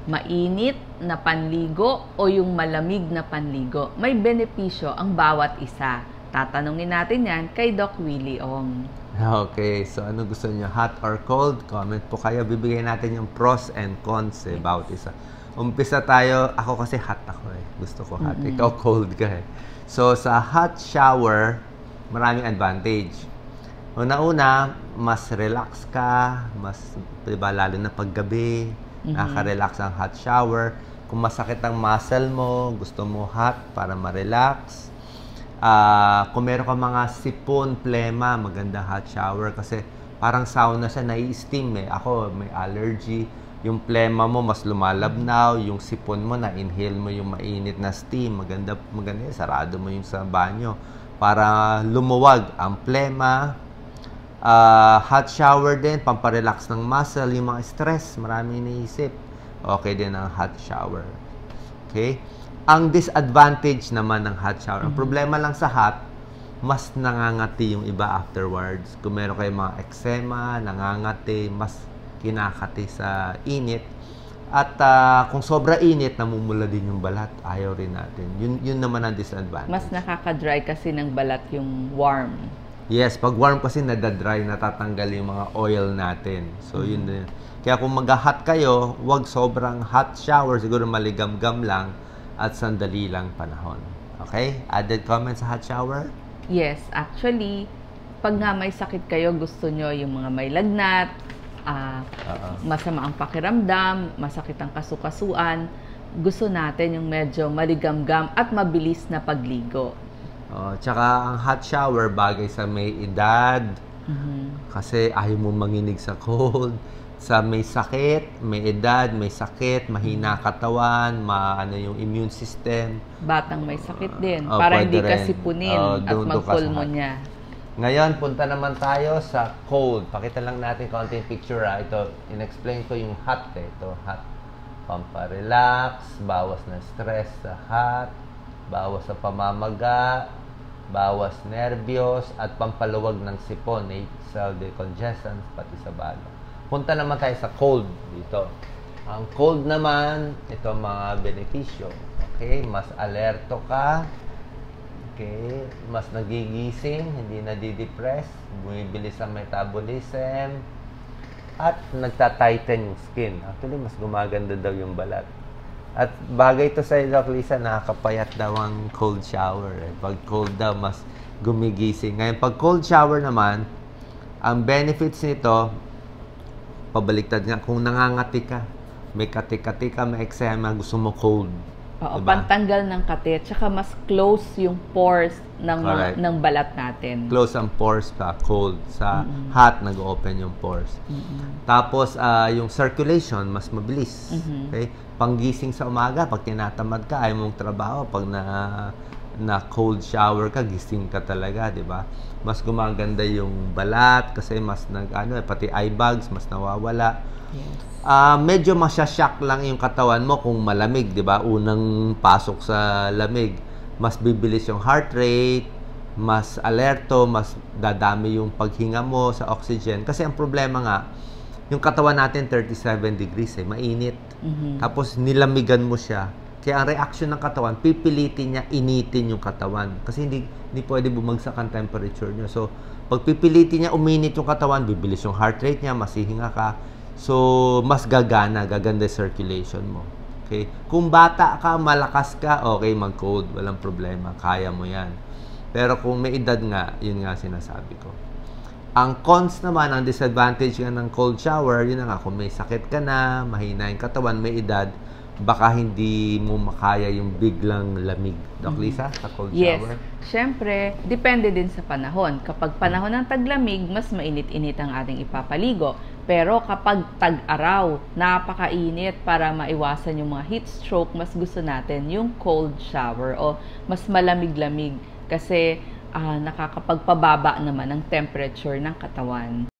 Mainit na panligo o yung malamig na panligo? May benepisyo ang bawat isa. Tatanungin natin yan kay Doc Willie Ong. Okay, so ano gusto niyo? Hot or cold? Comment po kayo. Bibigay natin yung pros and cons bawat isa. Umpisa tayo. Ako kasi hot ako eh. Gusto ko hot. Ikaw cold ka eh. So sa hot shower, maraming advantage. Una-una, mas relax ka. Mas, diba, lalo na paggabi. Nakaka-relax ang hot shower. Kung masakit ang muscle mo, gusto mo hot para ma-relax. Kung meron ka mga sipon, plema, maganda hot shower kasi parang sauna siya, nai-steam eh. Ako, may allergy. Yung plema mo, mas lumalabnaw. Yung sipon mo, na-inhale mo yung mainit na steam. Maganda, maganda. Sarado mo yung sa banyo para lumuwag ang plema. Hot shower din, pamparelax ng muscle, yung mga stress, marami iniisip. Okay din ang hot shower. Okay? Ang disadvantage naman ng hot shower, ang problema lang sa hot, mas nangangati yung iba afterwards. Kung meron kayong mga eczema, nangangati, mas kinakati sa init. At kung sobra init, namumula din yung balat. Ayaw rin natin. Yun naman ang disadvantage. Mas nakaka-dry kasi ng balat yung warm. Yes, pag warm kasi nadadry, natatanggal yung mga oil natin. So, yun din. Kaya kung mag-hot kayo, wag sobrang hot shower. Siguro maligam-gam lang at sandali lang panahon. Okay? Added comment sa hot shower? Yes, actually, pag nga may sakit kayo, gusto nyo yung mga may lagnat, masama ang pakiramdam, masakit ang kasukasuan, gusto natin yung medyo maligamgam at mabilis na pagligo. Tsaka ang hot shower bagay sa may edad kasi ayaw mo manginig sa cold. Sa may sakit, may edad, may sakit, mahina katawan, ano yung immune system. Batang may sakit din, para hindi ka sipunin at magpulmonya. Ngayon, punta naman tayo sa cold. Pakita lang natin konting picture. Ito, in-explain ko yung hot. Ito, hot. Pamparelax, bawas na stress sa hot, bawas sa pamamaga, bawas nervyos, at pampaluwag ng sipon, nasal decongestion, pati sa baga. Punta naman tayo sa cold dito. Ang cold naman, ito mga benepisyo. Okay, mas alerto ka. Okay, mas nagigising, hindi nadidepress, bumibilis ang metabolism, at nagtatighten yung skin. Actually, mas gumaganda daw yung balat. At bagay ito sa Doc Lisa, nakakapayat daw ang cold shower. Pag cold daw, mas gumigising. Ngayon, pag cold shower naman, ang benefits nito, pabaliktad nga, kung nangangati ka, may kati-kati ka, may eczema, gusto mo cold. Oo, diba? Pantanggal ng kati, tsaka mas close yung pores ng balat natin. Close ang pores pa, cold. Sa hot, nag-open yung pores. Tapos, yung circulation, mas mabilis. Okay? Panggising sa umaga, pag tinatamad ka, ayaw mong trabaho, pag na cold shower ka, gising ka talaga, di ba? Mas gumaganda yung balat kasi mas pati eye bags mas nawawala. Yes. Medyo masya-shock lang yung katawan mo kung malamig, di ba? Unang pasok sa lamig, mas bibilis yung heart rate, mas alerto, mas dadami yung paghinga mo sa oxygen. Kasi ang problema nga, yung katawan natin 37 degrees mainit. Tapos nilamigan mo siya. Kaya ang reaction ng katawan, pipilitin niya initin yung katawan. Kasi hindi pwede bumagsak ang temperature niya. So, pag pipilitin niya uminit yung katawan, bibilis yung heart rate niya, masihinga ka. So, mas gaganda circulation mo. Okay? Kung bata ka, malakas ka, okay, mag-cold. Walang problema. Kaya mo yan. Pero kung may edad nga, yun nga sinasabi ko. Ang cons naman, ang disadvantage nga ng cold shower, yun nga, kung may sakit ka na, mahina yung katawan, may edad, baka hindi mo makaya yung biglang lamig. Doc Lisa, sa cold shower? Yes. Siyempre, depende din sa panahon. Kapag panahon ng taglamig, mas mainit-init ang ating ipapaligo. Pero kapag tag-araw, napakainit para maiwasan yung mga heat stroke, mas gusto natin yung cold shower o mas malamig-lamig kasi nakakapagpababa naman ang temperature ng katawan.